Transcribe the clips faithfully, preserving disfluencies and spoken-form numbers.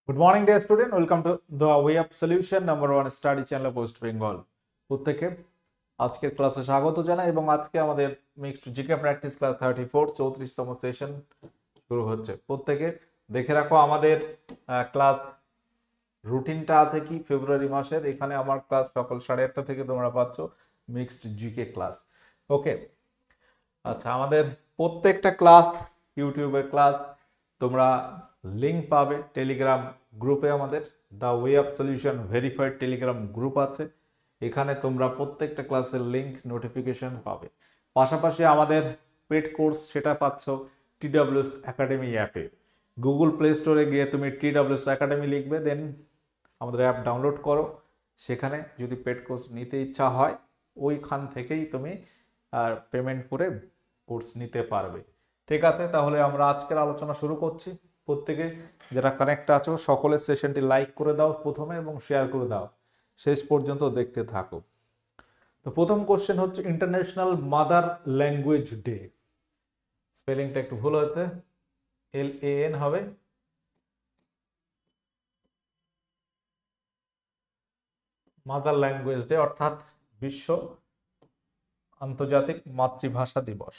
Good morning, dear student. Welcome to the Way Up Solution number one study channel Post Bengal. প্রত্যেককে আজকের ক্লাসে স্বাগত জানাই এবং আজকে আমাদের mixed GK practice class thirty four চৌত্রিশতম সেশন শুরু হচ্ছে। প্রত্যেকে দেখে রাখো আমাদের ক্লাস রুটিনটা আছে কি ফেব্রুয়ারি মাসের। এখানে আমার ক্লাস সকাল সাড়ে আটটা থেকে তোমরা পাচ্ছ মিক্সড জিকে ক্লাস। ওকে, আচ্ছা, আমাদের প্রত্যেকটা ক্লাস ইউটিউবের ক্লাস তোমরা লিঙ্ক পাবে টেলিগ্রাম গ্রুপে। আমাদের the way of solution verified Telegram group আছে, এখানে তোমরা প্রত্যেকটা ক্লাসের লিঙ্ক নোটিফিকেশন পাবে। পাশাপাশি আমাদের পেড কোর্স সেটা পাচ্ছ টিডব্লিউএস একাডেমি অ্যাপে। গুগল প্লে স্টোরে গিয়ে তুমি টিডব্লিউএস একাডেমি লিখবে, দেন আমাদের অ্যাপ ডাউনলোড করো। সেখানে যদি পেড কোর্স নিতে ইচ্ছা হয় ওইখান থেকেই তুমি আর পেমেন্ট করে কোর্স নিতে পারবে। ঠিক আছে, তাহলে আমরা আজকের আলোচনা শুরু করছি। প্রত্যেকে যারা কানেক্ট আছো সকলের সেশনটি লাইক করে দাও প্রথমে এবং শেয়ার করে দাও, শেষ পর্যন্ত দেখতে থাকো। তো প্রথম কোশ্চেন হচ্ছে ইন্টারন্যাশনাল মাদার ল্যাঙ্গুয়েজ ডে। স্পেলিংটা একটু ভুল হয়েছে, এল এ এন হবে। মাদার ল্যাঙ্গুয়েজ ডে অর্থাৎ বিশ্ব আন্তর্জাতিক মাতৃভাষা দিবস।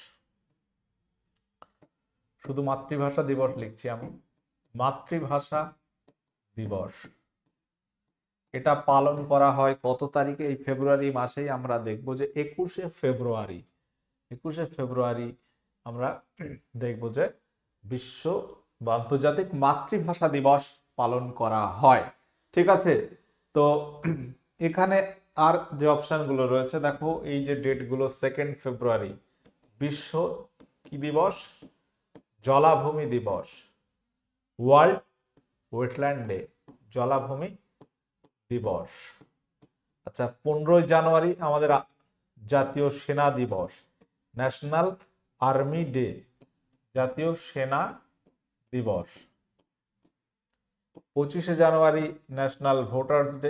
শুধু মাতৃভাষা দিবস লিখছি আমি, মাতৃভাষা দিবস। এটা পালন করা হয় কত তারিখে? এই ফেব্রুয়ারি মাসেই আমরা দেখব যে একুশে ফেব্রুয়ারি একুশে ফেব্রুয়ারি আমরা দেখব যে বিশ্ব বা আন্তর্জাতিক মাতৃভাষা দিবস পালন করা হয়। ঠিক আছে, তো এখানে আর যে অপশনগুলো রয়েছে দেখো, এই যে ডেটগুলো, সেকেন্ড ফেব্রুয়ারি বিশ্ব কি দিবস? জলাভূমি দিবস, ওয়ার্ল্ড ওয়েটল্যান্ড ডে, জলাভূমি দিবস। আচ্ছা, পনেরোই জানুয়ারি আমাদের জাতীয় সেনা দিবস, ন্যাশনাল আর্মি ডে, জাতীয় সেনা দিবস। পঁচিশে জানুয়ারি ন্যাশনাল ভোটার্স ডে,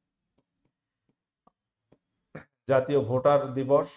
জাতীয় ভোটার দিবস,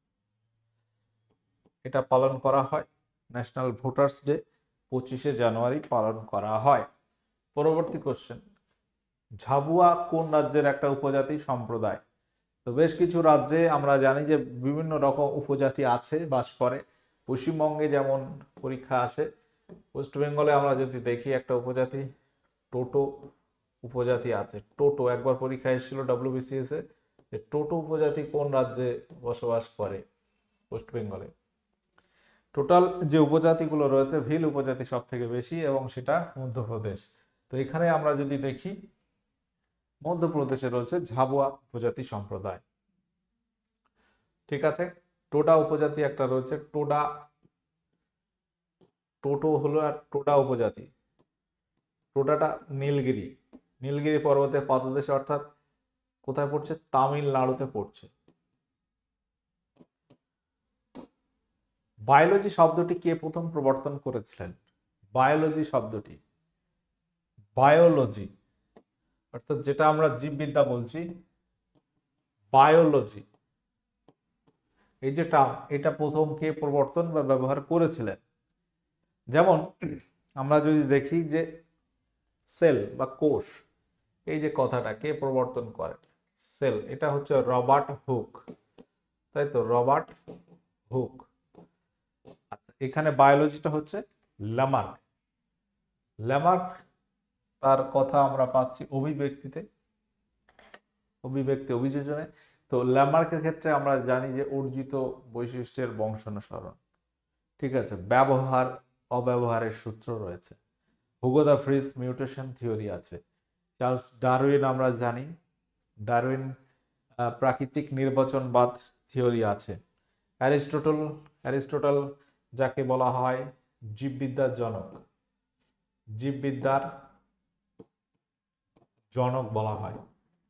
এটা পালন করা হয়। ন্যাশনাল ভোটার্স ডে পঁচিশে জানুয়ারি পালন করা হয়। পরবর্তী কোশ্চেন, ঝাবুয়া কোন রাজ্যের একটা উপজাতি সম্প্রদায়? তো বেশ কিছু রাজ্যে আমরা জানি যে বিভিন্ন রকম উপজাতি আছে, বাস করে। পশ্চিমবঙ্গে যেমন পরীক্ষা আসে, ওয়েস্ট বেঙ্গলে আমরা যদি দেখি একটা উপজাতি টোটো উপজাতি আছে। টোটো একবার পরীক্ষা এসেছিল ডব্লিউবিসিএস এ, যে টোটো উপজাতি কোন রাজ্যে বসবাস করে? ওয়েস্ট বেঙ্গলে। টোটাল যে উপজাতিগুলো রয়েছে, ভিল উপজাতি সব থেকে বেশি এবং সেটা মধ্যপ্রদেশ। তো এখানে আমরা যদি দেখি মধ্যপ্রদেশে রয়েছে ঝাবুয়া উপজাতি সম্প্রদায়। ঠিক আছে, টোডা উপজাতি একটা রয়েছে, টোডা টোটো হলো আর টোডা উপজাতি। টোডাটা নীলগিরি নীলগিরি পর্বতের পাদদেশে, অর্থাৎ কোথায় পড়ছে? তামিলনাড়ুতে পড়ছে। বায়োলজি শব্দটি কে প্রথম প্রবর্তন করেছিলেন? বায়োলজি শব্দটি, বায়োলজি অর্থাৎ যেটা আমরা জীববিদ্যা বলছি, বায়োলজি এই যে টার্ম, এটা প্রথম কে প্রবর্তন বা ব্যবহার করেছিলেন? যেমন আমরা যদি দেখি যে সেল বা কোষ, এই যে কথাটা কে প্রবর্তন করে? সেল, এটা হচ্ছে রবার্ট হুক, তাই তো, রবার্ট হুক। আচ্ছা, এখানে বায়োলজিটা হচ্ছে ল্যামার্ক। ল্যামার্ক তার কথা আমরা পাচ্ছি অভিব্যক্তিতে, অভিব্যক্তি অভিযোজনে। তো ল্যামার্কের ক্ষেত্রে আমরা জানি যে অর্জিত বৈশিষ্ট্যের বংশানুসরণ। ঠিক আছে, ব্যবহার অব্যবহারের সূত্র রয়েছে। Hugo de Vries mutation theory আছে। চার্লস ডারউইন আমরা জানি, ডারউইন প্রাকৃতিক নির্বাচনবাদ থিওরি আছে। অ্যারিস্টটল অ্যারিস্টটল যাকে বলা হয় জীববিদ্যার জনক, জীববিদ্যার জনক বলা হয়।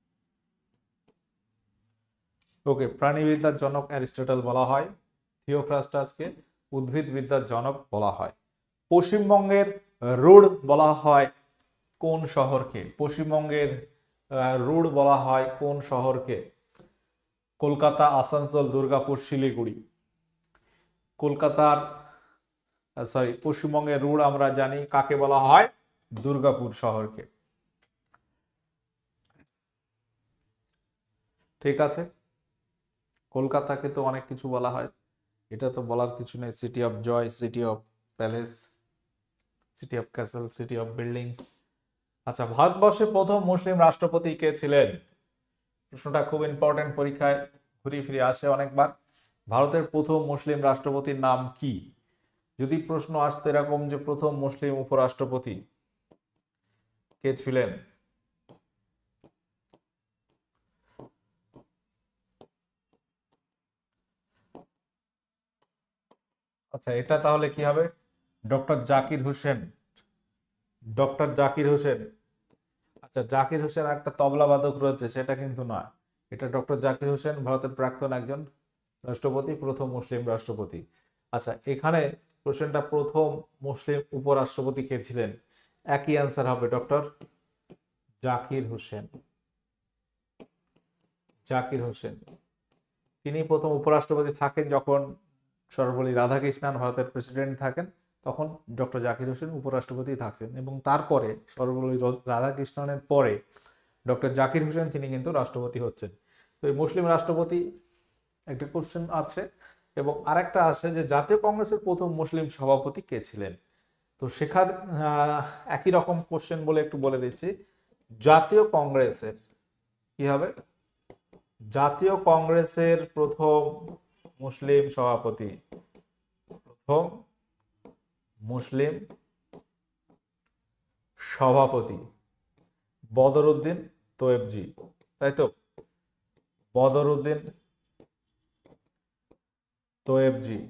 ওকে, প্রাণীবিদ্যার জনক অ্যারিস্টটল বলা হয়। থিওফ্রাস্টাসকে উদ্ভিদবিদ্যার জনক বলা হয়। পশ্চিমবঙ্গের রুড় বলা হয় কোন শহরকে? পশ্চিমবঙ্গের রুড় বলা হয় কোন শহরকে? কলকাতা, আসানসোল, দুর্গাপুর, শিলিগুড়ি। কলকাতার সরি পশ্চিমবঙ্গের রুড় আমরা জানি কাকে বলা হয়? দুর্গাপুর শহরকে। ঠিক আছে, কলকাতাকে তো অনেক কিছু বলা হয়, এটা তো বলার কিছু নেই। City of joy, city of palace, city of castle, city of buildings. আচ্ছা, ভারতবর্ষের প্রথম মুসলিম রাষ্ট্রপতি কে ছিলেন? প্রশ্নটা খুব ইম্পর্টেন্ট, পরীক্ষায় ঘুরিয়ে ফিরে আসে অনেকবার। ভারতের প্রথম মুসলিম রাষ্ট্রপতির নাম কি? যদি প্রশ্ন আসতো এরকম যে প্রথম মুসলিম উপরাষ্ট্রপতি কে ছিলেন, আচ্ছা এটা তাহলে কি হবে? ডক্টর জাকির হোসেন। ডক্টর জাকির হোসেন। আচ্ছা, জাকির হোসেন একটা তবলাবাদক রয়েছে, সেটা কিন্তু নয়। এটা ডক্টর জাকির হোসেন ভারতের প্রাক্তন একজন রাষ্ট্রপতি, প্রথম মুসলিম রাষ্ট্রপতি। আচ্ছা, এখানে কোশ্চেনটা প্রথম মুসলিম উপরাষ্ট্রপতি কে ছিলেন? একই অ্যান্সার হবে, ডক্টর জাকির হোসেন। জাকির হোসেন তিনি প্রথম উপরাষ্ট্রপতি থাকেন যখন সর্বপল্লী রাধাকৃষ্ণন ভারতের প্রেসিডেন্ট থাকেন, তখন ডক্টর জাকির হোসেন উপরাষ্ট্রপতি থাকছেন, এবং তারপরে সর্বপল্লী রাধাকৃষ্ণনের পরে ডক্টর জাকির হোসেন তিনি কিন্তু রাষ্ট্রপতি হচ্ছেন। তো এই মুসলিম রাষ্ট্রপতি একটা কোশ্চেন আছে, এবং আরেকটা আছে যে জাতীয় কংগ্রেসের প্রথম মুসলিম সভাপতি কে ছিলেন। তো সেখানে একই রকম কোশ্চেন বলে একটু বলে দিচ্ছি। জাতীয় কংগ্রেসের কি হবে? জাতীয় কংগ্রেসের প্রথম মুসলিম সভাপতি, প্রথম মুসলিম সভাপতি বদরউদ্দিন তৈয়বজি, তাই তো? বদরউদ্দিন তৈয়বজি।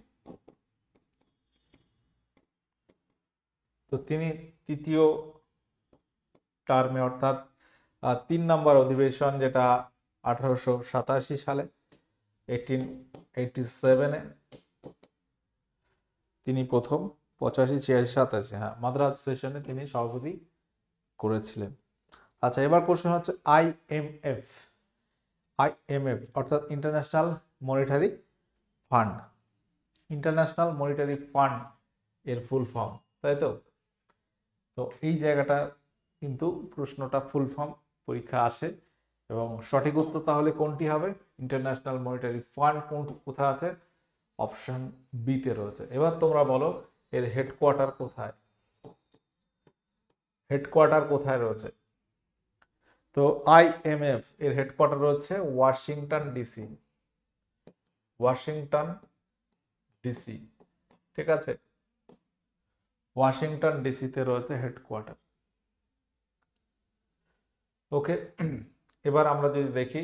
তো তিনি তৃতীয় টার্মে, অর্থাৎ তিন নম্বর অধিবেশন, যেটা আঠারোশো সাতাশি সালে এইটিন এইটি সেভেনে তিনি প্রথম, পঁচাশি ছিয়াশি সাতাশি হ্যাঁ মাদ্রাজ সেশনে তিনি সভাপতি করেছিলেন। আচ্ছা, এবার কোশ্চেন হচ্ছে আইএমএফ। আইএমএফ অর্থাৎ international monetary fund. International monetary fund এর ফুল ফর্ম, তাই তো? তো এই জায়গাটা কিন্তু প্রশ্নটা ফুল ফর্ম পরীক্ষা আসে, এবং সঠিক উত্তর তাহলে কোনটি হবে? ইন্টারন্যাশনাল মনিটারি ফান্ড কোন কোথায় আছে? অপশন বি তে রয়েছে। এবার তোমরা বলো এর হেডকোয়ার্টার কোথায়? হেডকোয়ার্টার কোথায় রয়েছে? তো আইএমএফ এর হেডকোয়ার্টার রয়েছে ওয়াশিংটন ডিসি। ওয়াশিংটন ডিসি, ঠিক আছে? ওয়াশিংটন ডিসিতে রয়েছে হেডকোয়ার্টার। ওকে, এবার আমরা যদি দেখি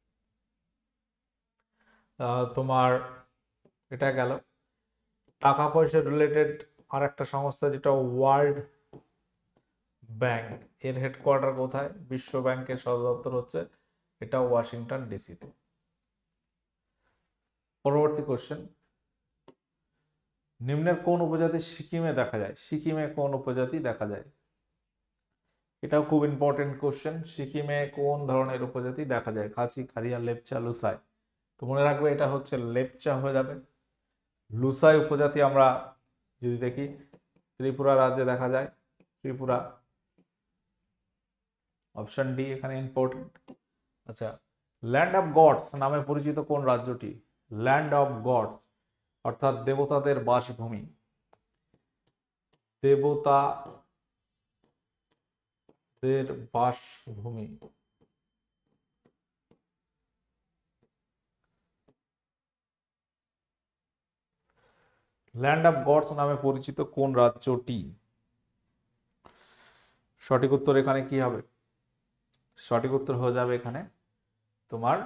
তোমার এটা গেল টাকা পয়সা রিলেটেড আর একটা সংস্থা, যেটা ওয়ার্ল্ড ব্যাংক, এর হেডকোয়ার্টার কোথায়? বিশ্ব ব্যাংকের সদর দপ্তর হচ্ছে এটা ওয়াশিংটন ডিসিতে। পরবর্তী কোশ্চেন, নিম্নের কোন উপজাতি সিকিমে দেখা যায়? সিকিমে কোন উপজাতি দেখা যায়? এটাও খুব ইম্পর্টেন্ট কোশ্চেন। সিকিমে কোন ধরনের উপজাতি দেখা যায়? খাসি, খারিয়া, লেপচা, লুসাই। তো মনে রাখবে এটা হচ্ছে লেপচা হয়ে যাবে। লুসাই উপজাতি আমরা যদি দেখি ত্রিপুরা রাজ্যে দেখা যায়, ত্রিপুরা, অপশন ডি এখানে ইম্পর্টেন্ট। আচ্ছা, ল্যান্ড অফ গডস নামে পরিচিত কোন রাজ্যটি? ল্যান্ড অফ গডস অর্থাৎ দেবতাদের বাসভূমি, দেবতাদের বাসভূমি। ল্যান্ড অফ গডস নামে পরিচিত কোন রাজ্যটি? সঠিক উত্তর এখানে কি হবে? সঠিক উত্তর হয়ে যাবে এখানে তোমার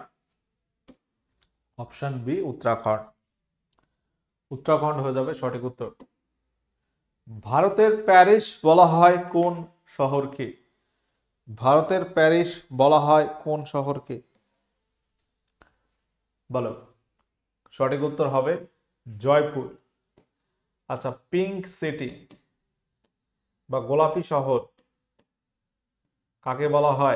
অপশন বি, উত্তরাখণ্ড। উত্তরাখণ্ড হয়ে যাবে সঠিক উত্তর। ভারতের প্যারিস বলা হয় কোন শহরকে? ভারতের প্যারিস বলা হয় কোন শহরকে? বলো। সঠিক উত্তর হবে জয়পুর। আচ্ছা, পিঙ্ক সিটি বা গোলাপি শহর কাকে বলা হয়?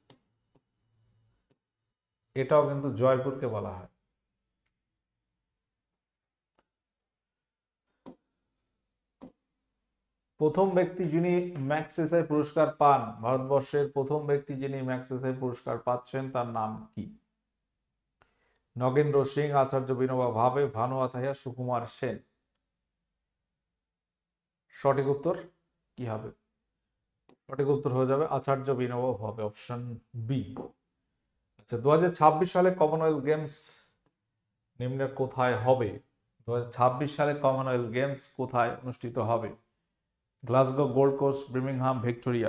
এটাও কিন্তু জয়পুরকে বলা হয়। প্রথম ব্যক্তি যিনি ম্যাগসেসে পুরস্কার পান, ভারতবর্ষের প্রথম ব্যক্তি যিনি ম্যাগসেসে পুরস্কার পাচ্ছেন তার নাম কি? নগেন্দ্র সিং, আচার্য বিনোবা ভাবে, ভানু আথাইয়া, সুকুমার সেন। সঠিক উত্তর কি হবে? সঠিক উত্তর হয়ে যাবে আচার্য বিনোবা ভাবে, অপশন বি। আচ্ছা, দু হাজার ছাব্বিশ সালে কমনওয়েলথ গেমস নিম্নের কোথায় হবে? দু হাজার ছাব্বিশ সালে কমনওয়েলথ গেমস কোথায় অনুষ্ঠিত হবে? Glasgow, Gold Coast, Birmingham, Victoria.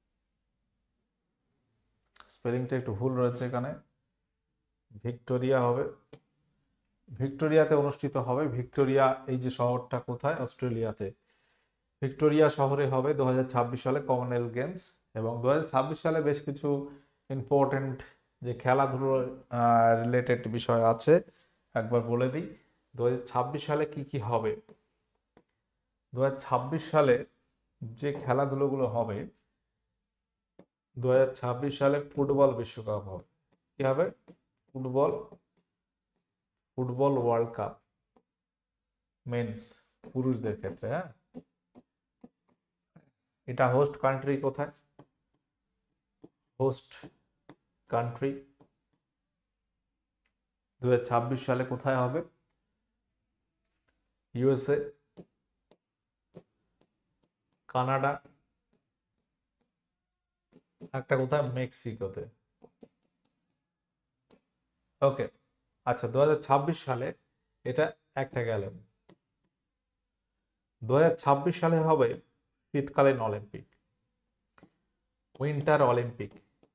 স্পেলিংটা একটু ভুল রয়েছে এখানে, ভিক্টোরিয়া হবে। ভিক্টোরিয়াতে অনুষ্ঠিত হবে। ভিক্টোরিয়া এই যে শহরটা কোথায়? অস্ট্রেলিয়াতে। ভিক্টোরিয়া শহরে হবে দু হাজার ছাব্বিশ সালে কমনওয়েলথ গেমস। এবং দু হাজার ছাব্বিশ সালে বেশ কিছু ইম্পর্টেন্ট যে খেলাধুলো রিলেটেড বিষয় আছে, একবার বলে দিই। দু হাজার ছাব্বিশ সালে কি কি হবে? দু হাজার ছাব্বিশ সালে যে খেলাধুলোগুলো হবে, দু হাজার ছাব্বিশ সালে ফুটবল বিশ্বকাপ হবে। কি হবে? Football football world cup, men's, পুরুষদের ক্ষেত্রে। হ্যাঁ, এটা হোস্ট কান্ট্রি কোথায়? হোস্ট কান্ট্রি দু হাজার ছাব্বিশ সালে কোথায় হবে? ইউএসএ, কানাডা, একটা কোথায় মেক্সিকোতে। ওকে, আচ্ছা, দু হাজার ছাব্বিশ সালে এটা একটা গেল। দু হাজার ছাব্বিশ সালে হবে শীতকালীন Olympic, winter Olympic.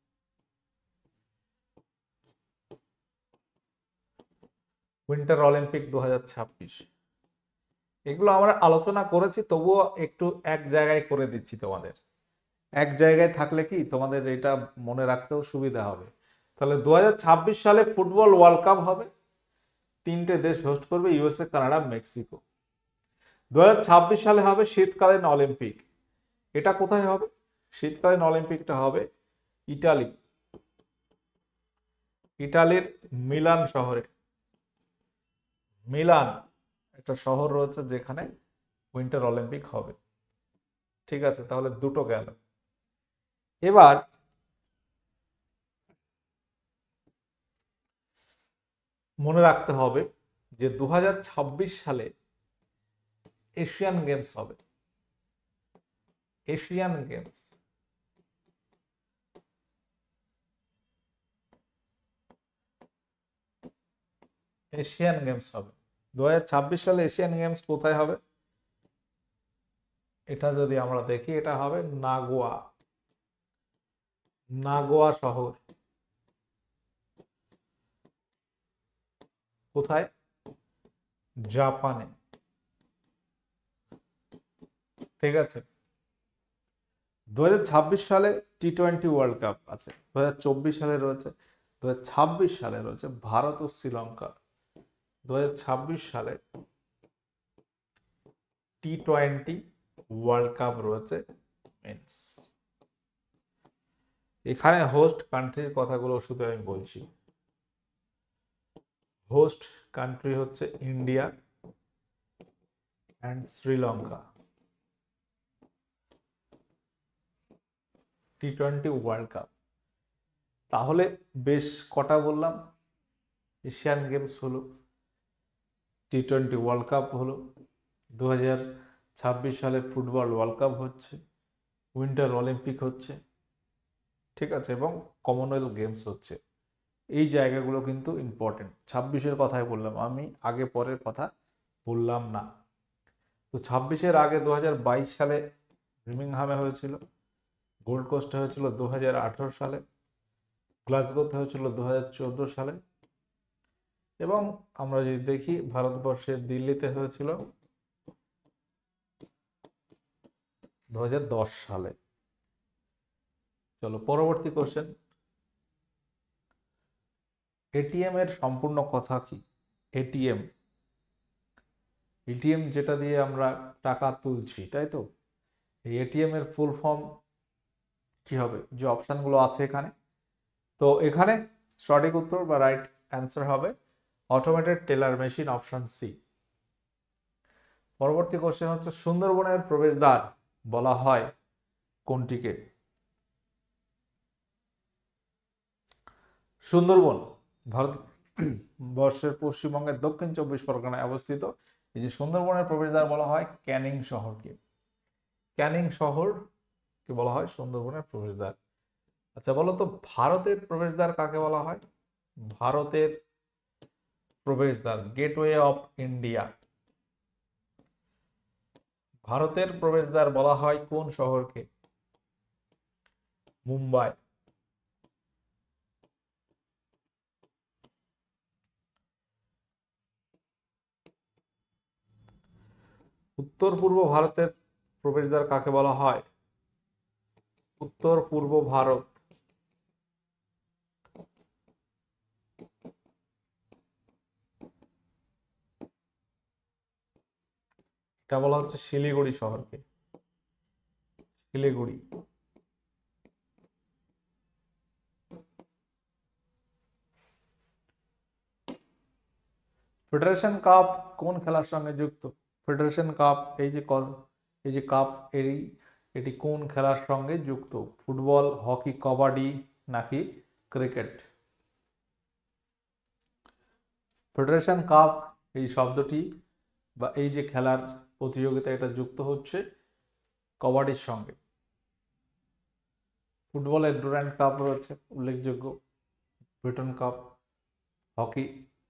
Winter Olympic দু হাজার ছাব্বিশ। এগুলো আমরা আলোচনা করেছি, তবুও একটু এক জায়গায় করে দিচ্ছি তোমাদের। এক জায়গায় থাকলে কি তোমাদের এটা মনে রাখতেও সুবিধা হবে। তাহলে দু হাজার ছাব্বিশ সালে ফুটবল ওয়ার্ল্ড কাপ হবে। তিনটে দেশ হোস্ট করবে, ইউএসএ, কানাডা, মেক্সিকো। দু হাজার ছাব্বিশ সালে হবে শীতকালীন অলিম্পিক। এটা কোথায় হবে? শীতকালীন অলিম্পিকটা হবে ইটালি, ইটালির মিলান শহরে। মিলান একটা শহর রয়েছে যেখানে উইন্টার অলিম্পিক হবে। ঠিক আছে, তাহলে দুটো গেল। এবার মনে রাখতে হবে যে দু হাজার ছাব্বিশ সালে এশিয়ান গেমস হবে। এশিয়ান গেমস এশিয়ান গেমস হবে। দু হাজার ছাব্বিশ সালে এশিয়ান গেমস কোথায় হবে? এটা যদি আমরা দেখি, এটা হবে নাগোয়া, নাগোয়া শহর। কোথায়? জাপানে। ঠিক আছে, দু হাজার ছাব্বিশ সালে টি টোয়েন্টি ওয়ার্ল্ড কাপ আছে। দু হাজার চব্বিশ সালে রয়েছে, দু হাজার ছাব্বিশ সালে রয়েছে ভারত ও শ্রীলঙ্কা। দু হাজার ছাব্বিশ সালে টি টোয়েন্টি ওয়ার্ল্ড কাপ রয়েছে মেন্স। এখানে হোস্ট কান্ট্রির কথাগুলো শুধু আমি বলছি। হোস্ট কান্ট্রি হচ্ছে India and Sri Lanka. T twenty world cup. তাহলে বেশ কটা বললাম, এশিয়ান গেমস হলো, টি টোয়েন্টি ওয়ার্ল্ড কাপ হলো, দু হাজার ছাব্বিশ সালে ফুটবল ওয়ার্ল্ড কাপ হচ্ছে, উইন্টার অলিম্পিক হচ্ছে। ঠিক আছে, এবং কমনওয়েলথ গেমস হচ্ছে। এই জায়গাগুলো কিন্তু ইম্পর্টেন্ট। ছাব্বিশের কথাই বললাম আমি, আগে পরের কথা বললাম না। তো ছাব্বিশের আগে দু হাজার বাইশ সালে বার্মিংহামে হয়েছিল, গোল্ড কোস্টে হয়েছিল দু হাজার আঠারো সালে, গ্লাসগোতে হয়েছিল দু হাজার চোদ্দো সালে, এবং আমরা যদি দেখি ভারতবর্ষের দিল্লিতে হয়েছিল দু হাজার দশ সালে। চলো পরবর্তী কোশ্চেন। এটিএম এর সম্পূর্ণ কথা কি? এটিএম, এটিএম যেটা দিয়ে আমরা টাকা তুলছি, তাই তো? এই এটিএম এর ফুল ফর্ম কি হবে? যে অপশনগুলো আছে এখানে, তো এখানে সঠিক উত্তর বা রাইট অ্যান্সার হবে automated teller machine, option C. পরবর্তী কোশ্চেন হচ্ছে সুন্দরবনের প্রবেশদ্বার বলা হয় কোনটিকে? সুন্দরবন ভারত ভারতবর্ষের পশ্চিমবঙ্গের দক্ষিণ চব্বিশ পরগনায় অবস্থিত। এই যে সুন্দরবনের প্রবেশদ্বার বলা হয় ক্যানিং শহরকে, ক্যানিং শহরকে বলা হয় সুন্দরবনের প্রবেশদ্বার। আচ্ছা বলো তো ভারতের প্রবেশদ্বার কাকে বলা হয়? ভারতের প্রবেশদ্বার, গেটওয়ে অফ ইন্ডিয়া, ভারতের প্রবেশদ্বার বলা হয় কোন শহরকে? মুম্বাই। উত্তর পূর্ব ভারতের প্রবেশদ্বার কাকে বলা হয়? উত্তর পূর্ব ভারত, এটা বলা হচ্ছে শিলিগুড়ি শহরকে, শিলিগুড়ি। ফেডারেশন কাপ কোন খেলার সঙ্গে যুক্ত? ফেডারেশন কাপ এই যে এই যে কাপ এরই এটি কোন খেলার সঙ্গে যুক্ত? ফুটবল, হকি, কবাডি নাকি ক্রিকেট? ফেডারেশন কাপ এই শব্দটি বা এই যে খেলার প্রতিযোগিতা এটা যুক্ত হচ্ছে কবাডির সঙ্গে। ফুটবলের ডুরান্ড কাপ রয়েছে উল্লেখযোগ্য, ব্রিটন কাপ, হকি।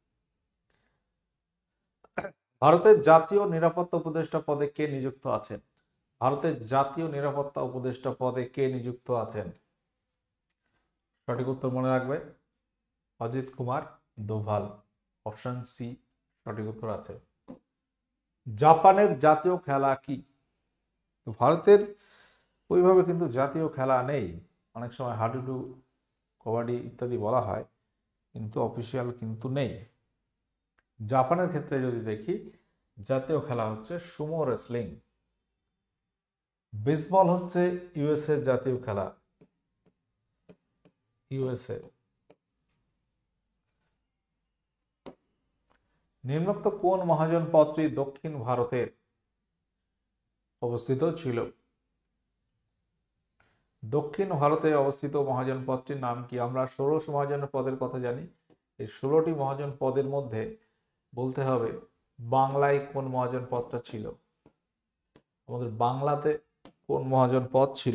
ভারতের জাতীয় নিরাপত্তা উপদেষ্টা পদে কে নিযুক্ত আছেন? ভারতের জাতীয় নিরাপত্তা উপদেষ্টা পদে কে নিযুক্ত আছেন? সঠিক উত্তর মনে রাখবে, অজিত কুমার দোভাল, অপশন সি সঠিক উত্তর আছে। জাপানের জাতীয় খেলা কি? তো ভারতের ওইভাবে কিন্তু জাতীয় খেলা নেই, অনেক সময় হাডুডু, কবাডি ইত্যাদি বলা হয় কিন্তু অফিসিয়াল কিন্তু নেই। জাপানের ক্ষেত্রে যদি দেখি জাতীয় খেলা হচ্ছে সুমো রেসলিং। বেসবল হচ্ছে ইউএসএ জাতীয় খেলা, ইউএসএ। নিম্নোক্ত কোন মহাজন পদটি দক্ষিণ ভারতের অবস্থিত ছিল? দক্ষিণ ভারতে অবস্থিত মহাজন পদটির নাম কি? আমরা ষোড়শ মহাজন পদের কথা জানি, এই ষোলোটি মহাজন পদের মধ্যে বলতে হবে বাংলায় কোন মহাজন পদটা ছিল, আমাদের বাংলাতে কোন মহাজন পদ ছিল।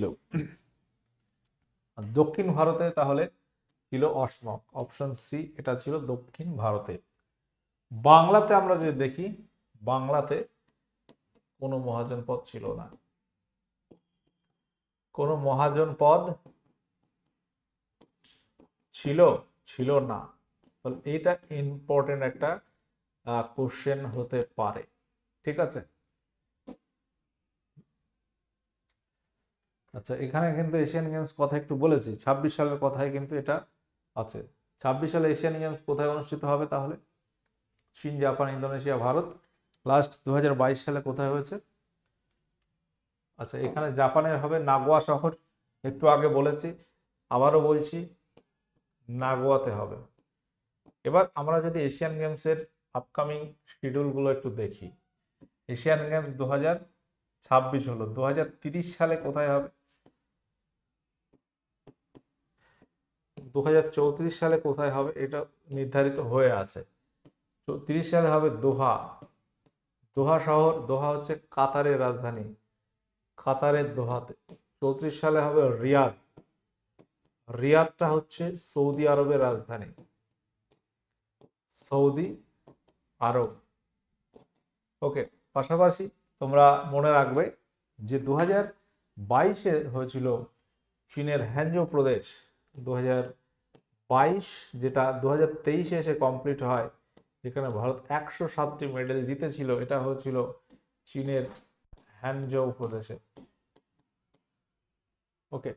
দক্ষিণ ভারতে তাহলে ছিল অসমক, অপশন সি এটা ছিল দক্ষিণ ভারতে। বাংলাতে আমরা যদি দেখি বাংলাতে কোনো মহাজন পদ ছিল না, কোন মহাজন পদ ছিল ছিল না। তাহলে এটা ইম্পর্টেন্ট একটা কোশ্চেন হতে পারে, ঠিক আছে। আচ্ছা এখানে কিন্তু এশিয়ান গেমস কথা একটু বলেছি, ছাব্বিশ সালের কথাই কিন্তু এটা আছে। ছাব্বিশ সালে এশিয়ান গেমস কোথায় অনুষ্ঠিত হবে তাহলে? চীন, জাপান, ইন্দোনেশিয়া, ভারত। লাস্ট দু হাজার বাইশ সালে কোথায় হয়েছে? আচ্ছা এখানে জাপানের হবে নাগোয়া শহর, একটু আগে বলেছি আবারও বলছি নাগোয়াতে হবে। এবার আমরা যদি এশিয়ান গেমসের আপকামিং শিডিউলগুলো একটু দেখি, এশিয়ান গেমস দু হাজার ছাব্বিশ হলো, দু হাজার তিরিশ সালে কোথায় হবে? দু হাজার চৌত্রিশ সালে কোথায় হবে এটা নির্ধারিত হয়ে আছে। তিরিশ সালে হবে দোহা, দোহা শহর, দোহা হচ্ছে কাতারের রাজধানী, কাতারের দোহাতে। চৌত্রিশ সালে হবে রিয়াদ, রিয়াদটা হচ্ছে সৌদি আরবের রাজধানী, সৌদি আরব। ওকে, পাশাপাশি তোমরা মনে রাখবে যে দু হাজার বাইশে হয়েছিল চীনের হ্যানজো প্রদেশ, দু হাজার বাইশ যেটা দু হাজার তেইশে এসে কমপ্লিট হয়, যেখানে ভারত একশো সাতটি মেডেল জিতেছিল, এটা হয়েছিল চীনের হ্যানজো প্রদেশে। ওকে,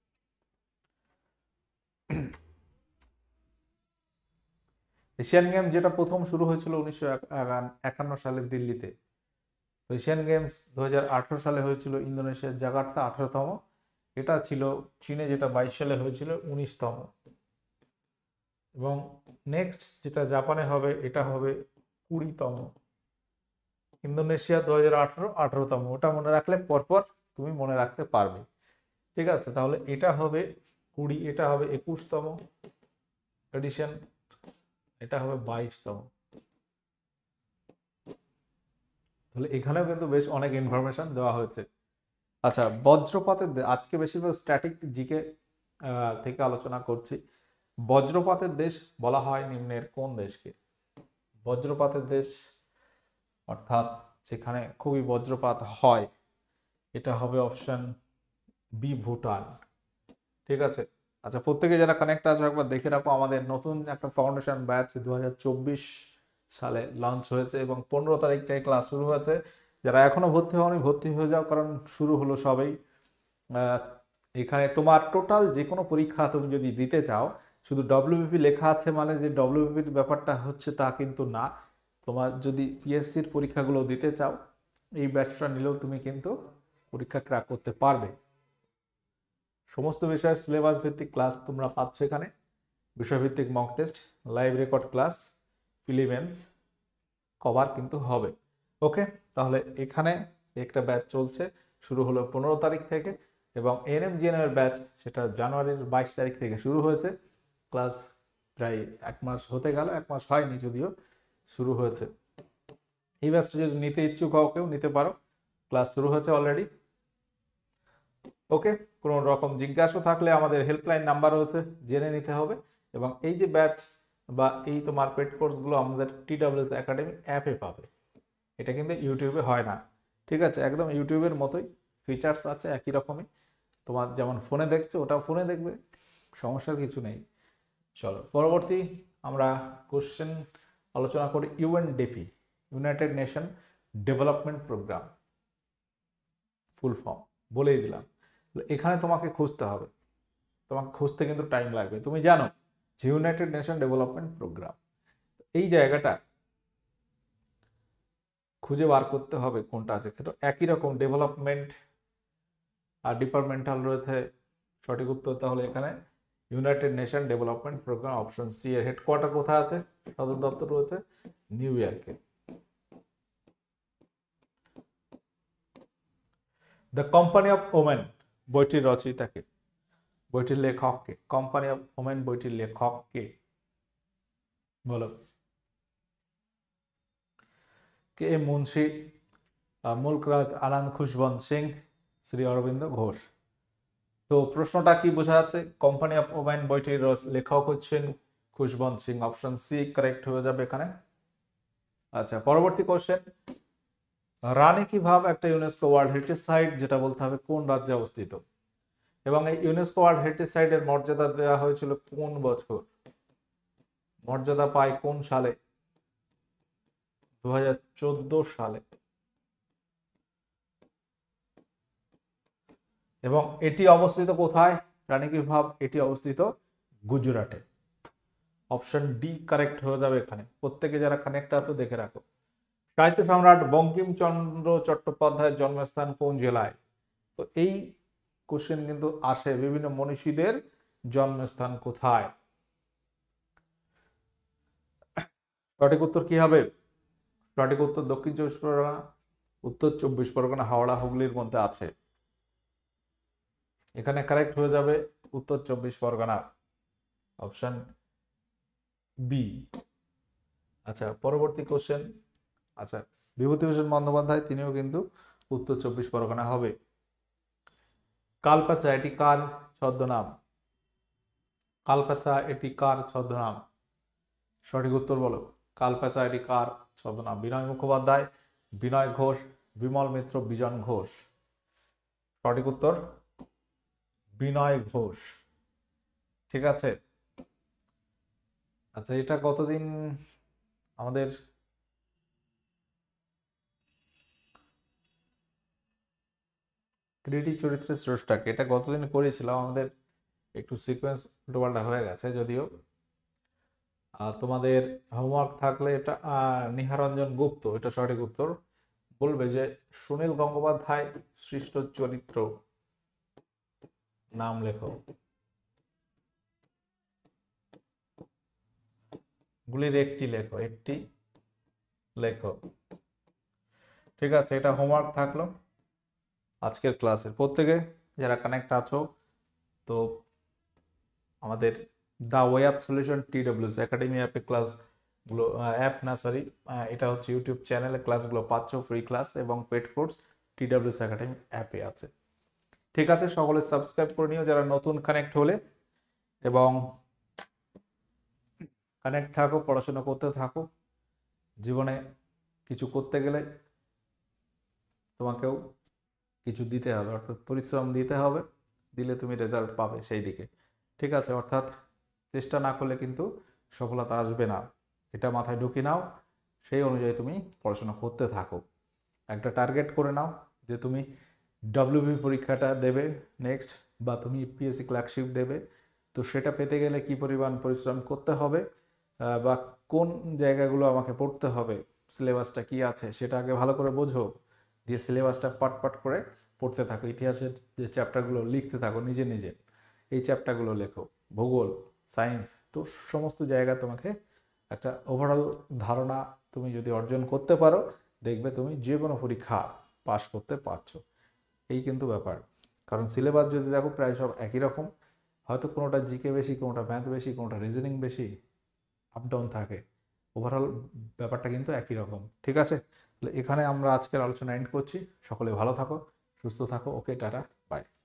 এশিয়ান গেমস যেটা প্রথম শুরু হয়েছিল উনিশশো একান্ন সালে দিল্লিতে, এশিয়ান গেমস দু হাজার আঠারো সালে হয়েছিল ইন্দোনেশিয়ার জাকার্তা, আঠারোতম। এটা ছিল চীনে যেটা বাইশ সালে হয়েছিল উনিশতম। এবং নেক্সট যেটা জাপানে হবে এটা হবে কুড়িতম। ইন্দোনেশিয়া দু হাজার আঠারো আঠারোতম। ওটা মনে রাখলে পরপর তুমি মনে রাখতে পারবে, ঠিক আছে। তাহলে এটা হবে কুড়ি, এটা হবে একুশতম এডিশন, এটা হবে বাইশতম। তাহলে এখানেও কিন্তু বেশ অনেক ইনফরমেশন দেওয়া হয়েছে। আচ্ছা, বজ্রপাতের আজকে বেশিরভাগ স্ট্যাটিক জিকে থেকে আলোচনা করছি। বজ্রপাতের দেশ বলা হয় নিম্নের কোন দেশকে? বজ্রপাতের দেশ অর্থাৎ যেখানে খুবই বজ্রপাত হয়, এটা হবে অপশন বি, ভুটান। ঠিক আছে। আচ্ছা, প্রত্যেকে যারা কানেক্ট আছে একবার দেখে রাখো, আমাদের নতুন একটা ফাউন্ডেশন ব্যাচ দু হাজার চব্বিশ সালে লঞ্চ হয়েছে এবং পনেরো তারিখ থেকে ক্লাস শুরু হয়েছে। যারা এখনো ভর্তি হওনি ভর্তি হয়ে যাও, কারণ শুরু হলো সবেই। এখানে তোমার টোটাল যে কোনো পরীক্ষা তুমি যদি দিতে চাও, শুধু ডব্লিউবিপি লেখা আছে মানে যে ডব্লিউবিপির ব্যাপারটা হচ্ছে তা কিন্তু না। তোমার যদি পিএসসির পরীক্ষাগুলো দিতে চাও, এই ব্যাচটা নিলেও তুমি কিন্তু পরীক্ষা ক্র্যাক করতে পারবে। সমস্ত বিষয়ের সিলেবাস ভিত্তিক ক্লাস তোমরা পাচ্ছ এখানে, বিষয়ভিত্তিক mock test, live record class, prelims cover কিন্তু হবে। ওকে, তাহলে এখানে একটা ব্যাচ চলছে, শুরু হলো পনেরো তারিখ থেকে, এবং এনএমজিএন এর ব্যাচ সেটা জানুয়ারির বাইশ তারিখ থেকে শুরু হয়েছে। ক্লাস প্রায় এক মাস হতে গেল, এক মাস হয়নি যদিও, শুরু হয়েছে। এই ব্যাচটা যদি নিতে ইচ্ছুক হও কেউ নিতে পারো, ক্লাস শুরু হয়েছে অলরেডি। ওকে, কোনো রকম জিজ্ঞাসা থাকলে আমাদের হেল্পলাইন নাম্বার হচ্ছে জেনে নিতে হবে। এবং এই যে ব্যাচ বা এই তোমার পেড কোর্সগুলো আমাদের টিডব্লিউএস একাডেমি অ্যাপে পাবে। এটা কিন্তু ইউটিউবে হয় না। ঠিক আছে, একদম ইউটিউবের মতোই ফিচার্স আছে একই রকমই। তোমার যেমন ফোনে দেখছো ওটাও ফোনে দেখবে, সমস্যার কিছু নেই। চলো পরবর্তী আমরা কোশ্চেন আলোচনা করি। UNDP, United Nation Development Programme full form বলেই দিলাম। এখানে তোমাকে খুঁজতে হবে, তোমাকে খুঁজতে কিন্তু টাইম লাগবে। তুমি জানো যে ইউনাইটেড নেশন ডেভেলপমেন্ট প্রোগ্রাম, এই জায়গাটা খুঁজে বার করতে হবে কোনটা আছে। কিন্তু একই রকম ডেভেলপমেন্ট আর ডিপার্টমেন্টাল রয়েছে সঠিক উত্তর। তাহলে এখানে United Nation Development Programme option C এর হেডকোয়ার্টার কোথায় আছে? সদর দপ্তর রয়েছে নিউ ইয়র্কে। দ্য কোম্পানি অফ ওমেন বইটির রচয়িতাকে, বইটির লেখককে? কোম্পানি অফ ওমেন বইটির লেখককে বলো। K M Munshi, Mulk Raj, Anand Khushwant Singh, Shri Aurobindo Ghosh. তো প্রশ্নটা কি বোঝা যাচ্ছে? কোম্পানি অফ ওমেন বইটির লেখক হচ্ছেন Khushwant Singh, option C correct হয়ে যাবে এখানে। আচ্ছা, পরবর্তী কোশ্চেন, রানী কি ভাব একটা ইউনেস্কো ওয়ার্ল্ড হেরিটেজ সাইট, যেটা বলতে হবে কোন রাজ্যে অবস্থিত, এবং এই ইউনেস্কো ওয়ার্ল্ড হেরিটেজ সাইটের মর্যাদা দেওয়া হয়েছিল কোন বছর? মর্যাদা পায় কোন সালে? দু হাজার চোদ্দ সালে। এবং এটি অবস্থিত কোথায়? রানী কি ভাব এটি অবস্থিত গুজরাটে। অপশন ডি কারেক্ট হয়ে যাবে এখানে। প্রত্যেকে যারা কানেক্ট আছে দেখে রাখো। সাহিত্য সম্রাট বঙ্কিমচন্দ্র চট্টোপাধ্যায়ের জন্মস্থান কোন জেলায়? তো এই কোশ্চেন কিন্তু আসে, বিভিন্ন মনীষীদের জন্মস্থান কোথায়। সঠিক উত্তর কি হবে? সঠিক উত্তর দক্ষিণ চব্বিশ পরগনা, উত্তর চব্বিশ পরগনা, হাওড়া, হুগলির মধ্যে আছে। এখানে কারেক্ট হয়ে যাবে উত্তর চব্বিশ পরগনা, অপশন বি। আচ্ছা, পরবর্তী কোশ্চেন। আচ্ছা, বিভূতিভূষণ বন্দ্যোপাধ্যায় তিনিও কিন্তু উত্তর চব্বিশ পরগনা হবে। কালপাচা এটি কার ছদ্মনাম? কালপাচা এটি কার ছদ্মনাম? সঠিক উত্তর বলো। কালপাচা এটি কার ছদ্মনাম? বিনয় মুখোপাধ্যায়, বিনয় ঘোষ, বিমল মিত্র, বিজন ঘোষ। সঠিক উত্তর বিনয় ঘোষ। ঠিক আছে। আচ্ছা, এটা কতদিন আমাদের ক্রিয়েটি চরিত্রের স্রষ্টাকে, এটা কতদিন করেছিলাম, আমাদের একটু সিকোয়েন্স উল্টোপাল্টা হয়ে গেছে যদিও। তোমাদের হোমওয়ার্ক থাকলে এটা নিহারঞ্জন গুপ্ত, এটা সঠিক উত্তর। বলবে যে সুনীল গঙ্গোপাধ্যায় সৃষ্ট চরিত্র নাম লেখো। গুলির একটি লেখো, একটি লেখো। ঠিক আছে, এটা হোমওয়ার্ক থাকলো আজকের ক্লাসের। প্রত্যেকে যারা কানেক্ট আছো, তো আমাদের the way of solution TWS academy অ্যাপে ক্লাস গুলো অ্যাপ না সরি এটা হচ্ছে ইউটিউব চ্যানেলে ক্লাসগুলো পাচ্ছ ফ্রি ক্লাস এবং পেড কোর্স টিডব্লিউএস একাডেমি অ্যাপে আছে। ঠিক আছে, সকলে সাবস্ক্রাইব করে নিও যারা নতুন কানেক্ট হলে, এবং কানেক্ট থাকো, পড়াশোনা করতে থাকো। জীবনে কিছু করতে গেলে তোমাকেও কিছু দিতে হবে, অর্থাৎ পরিশ্রম দিতে হবে, দিলে তুমি রেজাল্ট পাবে সেই দিকে। ঠিক আছে, অর্থাৎ চেষ্টা না করলে কিন্তু সফলতা আসবে না, এটা মাথায় ঢুকে নাও। সেই অনুযায়ী তুমি পড়াশোনা করতে থাকো। একটা টার্গেট করে নাও যে তুমি ডব্লিউবি পরীক্ষাটা দেবে নেক্সট, বা তুমি পিএসসি ক্লার্কশিপ দেবে। তো সেটা পেতে গেলে কি পরিমাণ পরিশ্রম করতে হবে বা কোন জায়গাগুলো আমাকে পড়তে হবে, সিলেবাসটা কি আছে সেটা আগে ভালো করে বোঝো, দিয়ে সিলেবাসটা পাট পাট করে পড়তে থাকো। ইতিহাসের যে চ্যাপ্টারগুলো লিখতে থাকো নিজে নিজে, এই চ্যাপ্টারগুলো লেখো, ভূগোল, সায়েন্স, তো সমস্ত জায়গা তোমাকে একটা ওভারঅল ধারণা তুমি যদি অর্জন করতে পারো, দেখবে তুমি যে কোনো পরীক্ষা পাশ করতে পারছো। এই কিন্তু ব্যাপার, কারণ সিলেবাস যদি দেখো প্রায় সব একই রকম, হয়তো কোনোটা জিকে বেশি, কোনোটা ম্যাথ বেশি, কোনোটা রিজনিং বেশি, আপ ডাউন থাকে, ওভারঅল ব্যাপারটা কিন্তু একই রকম। ঠিক আছে, তাহলে এখানে আমরা আজকের আলোচনা এন্ড করছি। সকলে ভালো থাকো, সুস্থ থাকো। Okay, tata, by.